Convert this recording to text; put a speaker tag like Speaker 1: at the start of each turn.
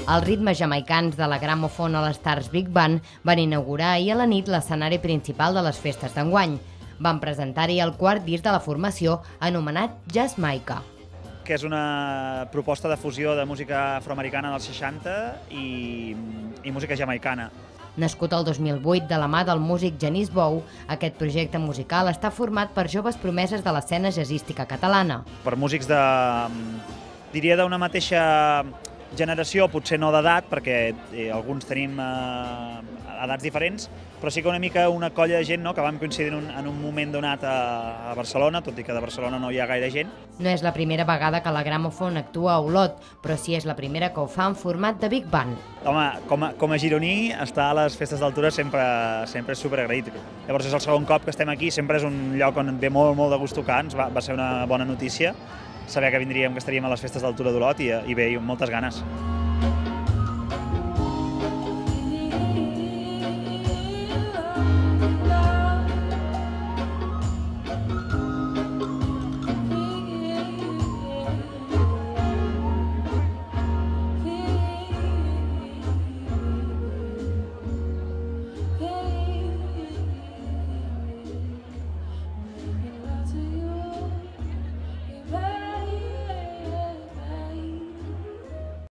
Speaker 1: Els ritmes jamaicans de la Gramophone All Stars Big Band van inaugurar ahir a la nit l'escenari principal de les festes d'enguany. Van presentar-hi el quart disc de la formació, anomenat Jazzmaica,
Speaker 2: que és una proposta de fusió de música afroamericana dels 60 i música jamaicana.
Speaker 1: Nascut el 2008 de la mà del músic Genís Bou, aquest projecte musical està format per joves promeses de l'escena jazzística catalana.
Speaker 2: Per músics diria d'una mateixa generació, potser no d'edat, perquè alguns tenim edats diferents, però sí que una mica una colla de gent que vam coincidir en un moment donat a Barcelona, tot i que de Barcelona no hi ha gaire gent.
Speaker 1: No és la primera vegada que la Gramophone actua a Olot, però sí és la primera que ho fa en format de Big Band.
Speaker 2: Home, com a gironí, estar a les festes d'altura sempre és superagraït. Llavors és el segon cop que estem aquí, sempre és un lloc on et ve molt de gust tocar, va ser una bona notícia saber que vindríem, que estaríem a les festes d'altura d'Olot i bé, i amb moltes ganes.